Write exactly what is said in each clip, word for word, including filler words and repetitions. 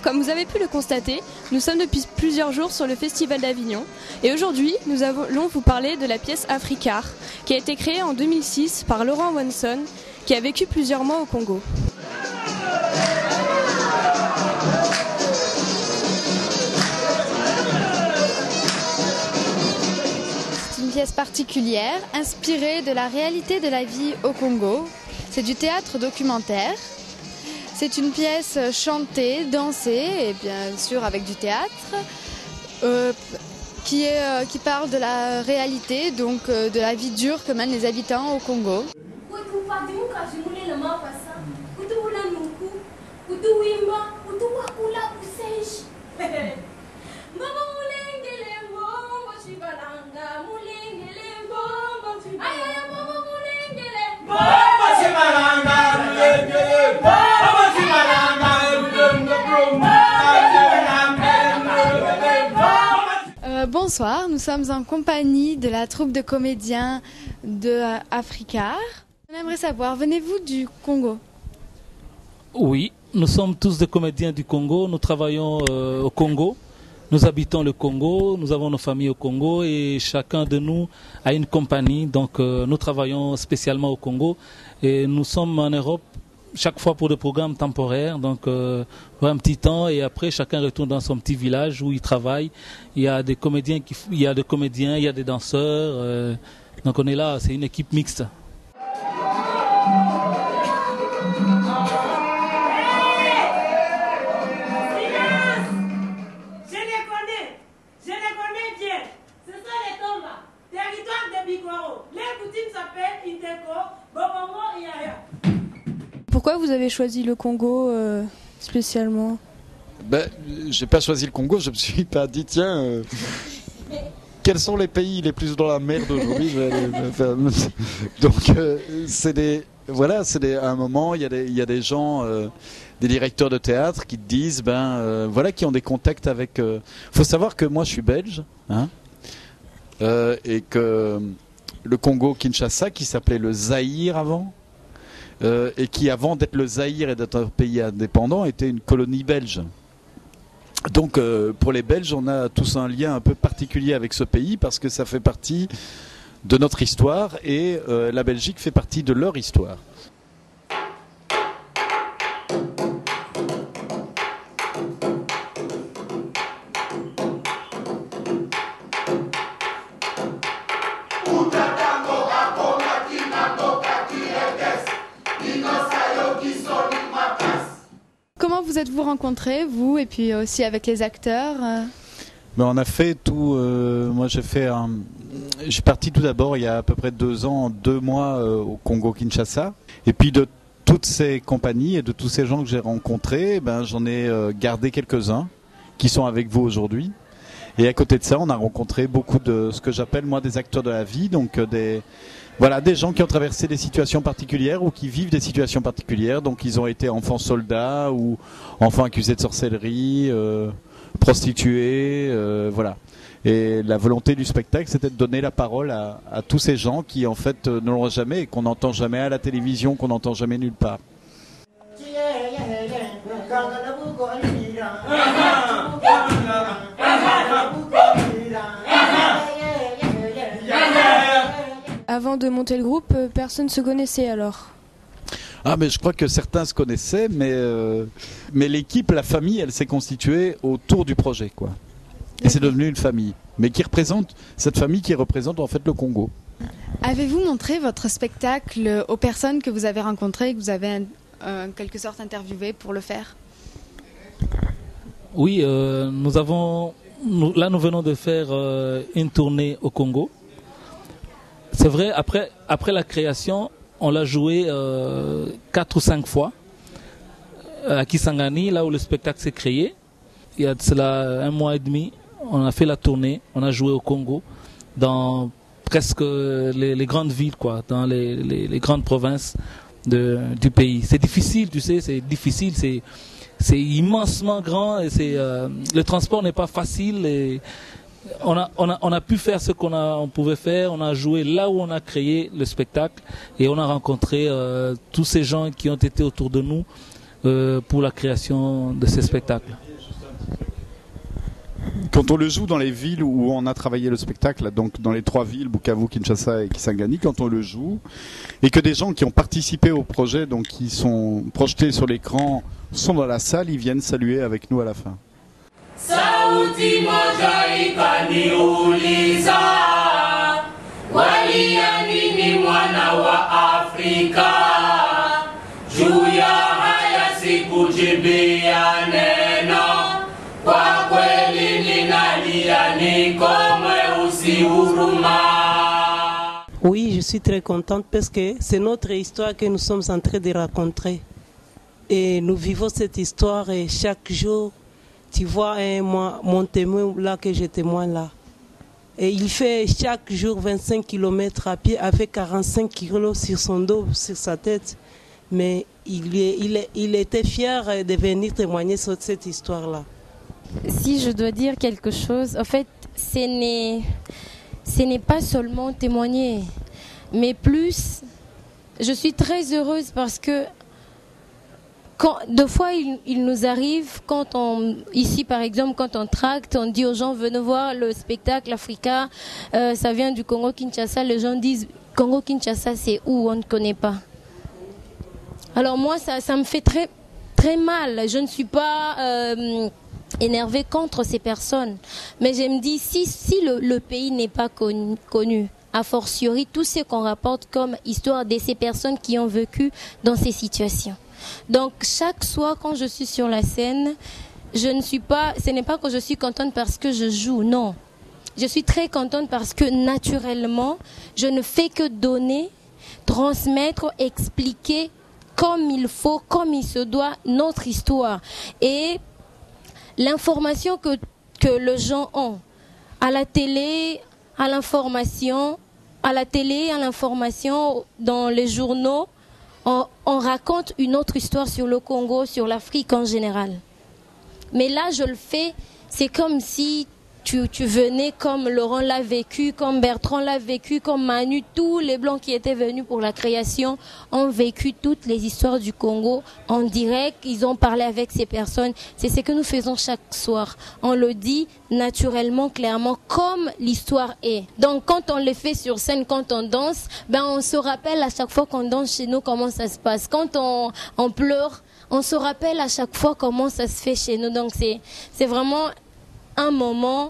comme vous avez pu le constater, nous sommes depuis plusieurs jours sur le Festival d'Avignon et aujourd'hui nous allons vous parler de la pièce Africar qui a été créée en deux mille six par Laurent Wanson qui a vécu plusieurs mois au Congo. C'est une pièce particulière inspirée de la réalité de la vie au Congo. C'est du théâtre documentaire. C'est une pièce chantée, dansée, et bien sûr avec du théâtre, euh, qui, est, euh, qui parle de la réalité, donc euh, de la vie dure que mènent les habitants au Congo. Euh, bonsoir, nous sommes en compagnie de la troupe de comédiens de euh, Africar. On aimerait savoir, venez-vous du Congo? Oui, nous sommes tous des comédiens du Congo, nous travaillons euh, au Congo, nous habitons le Congo, nous avons nos familles au Congo et chacun de nous a une compagnie, donc euh, nous travaillons spécialement au Congo et nous sommes en Europe chaque fois pour des programmes temporaires, donc euh, pour un petit temps et après chacun retourne dans son petit village où il travaille. Il y a des comédiens, qui, il y a des comédiens, il y a des danseurs, euh, donc on est là, c'est une équipe mixte. Pourquoi vous avez choisi le Congo euh, spécialement? Ben, j'ai pas choisi le Congo, je me suis pas dit tiens, euh, quels sont les pays les plus dans la merde aujourd'hui? Donc euh, c'est des, voilà, c'est des, à un moment il y a des, il y a des gens, euh, des directeurs de théâtre qui te disent ben euh, voilà, qui ont des contacts avec. Euh, faut savoir que moi je suis belge, hein, euh, et que le Congo Kinshasa, qui s'appelait le Zaïre avant. Euh, et qui avant d'être le Zaïre et d'être un pays indépendant était une colonie belge. Donc euh, pour les Belges on a tous un lien un peu particulier avec ce pays parce que ça fait partie de notre histoire et euh, la Belgique fait partie de leur histoire. Comment vous êtes-vous rencontrés, vous, et puis aussi avec les acteurs? Mais on a fait tout. Euh, moi, j'ai fait un. Je suis parti tout d'abord il y a à peu près deux ans, deux mois euh, au Congo-Kinshasa. Et puis de toutes ces compagnies et de tous ces gens que j'ai rencontrés, ben j'en ai euh, gardé quelques-uns qui sont avec vous aujourd'hui. Et à côté de ça, on a rencontré beaucoup de ce que j'appelle moi des acteurs de la vie, donc euh, des voilà des gens qui ont traversé des situations particulières ou qui vivent des situations particulières. Donc ils ont été enfants soldats ou enfants accusés de sorcellerie, euh, prostituées, euh, voilà. Et la volonté du spectacle, c'était de donner la parole à, à tous ces gens qui en fait ne l'auront jamais et qu'on n'entend jamais à la télévision, qu'on n'entend jamais nulle part. Avant de monter le groupe, personne ne se connaissait alors? Ah mais je crois que certains se connaissaient, mais, euh, mais l'équipe, la famille, elle s'est constituée autour du projet, quoi. Et c'est devenu une famille, mais qui représente, cette famille qui représente en fait le Congo. Avez-vous montré votre spectacle aux personnes que vous avez rencontrées et que vous avez en quelque sorte interviewées pour le faire? Oui, euh, nous avons, nous, là nous venons de faire euh, une tournée au Congo. C'est vrai, après, après la création, on l'a joué euh, quatre ou cinq fois à Kisangani, là où le spectacle s'est créé. Il y a de cela un mois et demi, on a fait la tournée, on a joué au Congo, dans presque les, les grandes villes, quoi, dans les, les, les grandes provinces de, du pays. C'est difficile, tu sais, c'est difficile, c'est, c'est immensement grand et c'est, euh, le transport n'est pas facile. Et on a, on a, on a pu faire ce qu'on a, on pouvait faire, on a joué là où on a créé le spectacle et on a rencontré euh, tous ces gens qui ont été autour de nous euh, pour la création de ces spectacles. quand on le joue dans les villes où on a travaillé le spectacle, donc dans les trois villes, Bukavu, Kinshasa et Kisangani, quand on le joue, et que des gens qui ont participé au projet, donc qui sont projetés sur l'écran, sont dans la salle, ils viennent saluer avec nous à la fin. Sauti moja ikaniuliza, walia nini mwana wa Afrika, juu ya haya sikujibia neno, kwa kweli ninalia niko mweusi huruma. Oui, je suis très contente parce que c'est notre histoire que nous sommes en train de raconter. Et nous vivons cette histoire et chaque jour, tu vois hein, moi, mon témoin là que je témoigne là. Et il fait chaque jour vingt-cinq kilomètres à pied avec quarante-cinq kilos sur son dos, sur sa tête. Mais il, est, il, est, il était fier de venir témoigner sur cette histoire-là. Si je dois dire quelque chose, en fait, ce n'est, ce n'est pas seulement témoigner, mais plus, je suis très heureuse parce que quand, deux fois, il, il nous arrive, quand on, ici par exemple, quand on tracte, on dit aux gens, venez voir le spectacle Africa, euh, ça vient du Congo-Kinshasa, les gens disent, Congo-Kinshasa, c'est où? On ne connaît pas. Alors moi, ça, ça me fait très, très mal. Je ne suis pas euh, énervée contre ces personnes, mais je me dis, si, si le, le pays n'est pas connu, connu, a fortiori, tout ce qu'on rapporte comme histoire de ces personnes qui ont vécu dans ces situations. Donc chaque soir quand je suis sur la scène, je ne suis pas, ce n'est pas que je suis contente parce que je joue, non. Je suis très contente parce que naturellement, je ne fais que donner, transmettre, expliquer comme il faut, comme il se doit notre histoire. Et l'information que, que les gens ont à la télé, à l'information, à la télé, à l'information, dans les journaux, On, on raconte une autre histoire sur le Congo, sur l'Afrique en général. Mais là, je le fais, c'est comme si tu, tu venais comme Laurent l'a vécu, comme Bertrand l'a vécu, comme Manu, tous les Blancs qui étaient venus pour la création ont vécu toutes les histoires du Congo en direct. Ils ont parlé avec ces personnes. C'est ce que nous faisons chaque soir. On le dit naturellement, clairement, comme l'histoire est. Donc, quand on le fait sur scène, quand on danse, ben, on se rappelle à chaque fois qu'on danse chez nous comment ça se passe. Quand on, on pleure, on se rappelle à chaque fois comment ça se fait chez nous. Donc, c'est, c'est vraiment un moment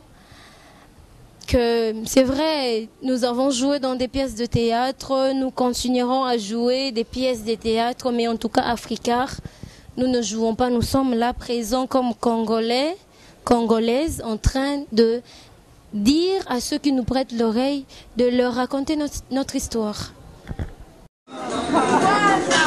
que, c'est vrai, nous avons joué dans des pièces de théâtre, nous continuerons à jouer des pièces de théâtre, mais en tout cas, Africa, nous ne jouons pas, nous sommes là présents comme Congolais, Congolaises, en train de dire à ceux qui nous prêtent l'oreille, de leur raconter notre, notre histoire.